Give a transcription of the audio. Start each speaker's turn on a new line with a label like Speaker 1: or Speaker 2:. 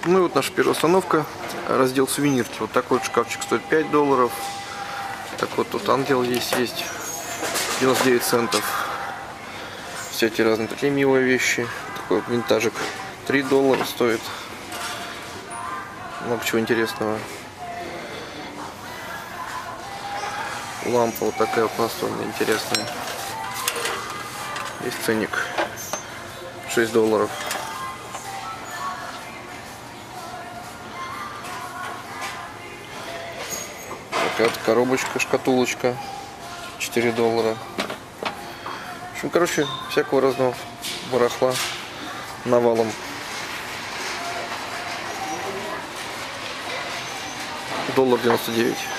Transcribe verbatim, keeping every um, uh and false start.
Speaker 1: Ну и вот наша первая остановка, раздел сувенирки. Вот такой вот шкафчик стоит пять долларов. Так вот, тут ангел есть, есть девяносто девять центов. Всякие разные такие милые вещи. Такой вот винтажик три доллара стоит. Много чего интересного. Лампа вот такая вот настольная, интересная. Есть ценник шесть долларов. Такая вот коробочка, шкатулочка четыре доллара. В общем, короче, всякого разного барахла навалом. Доллар девяносто девять.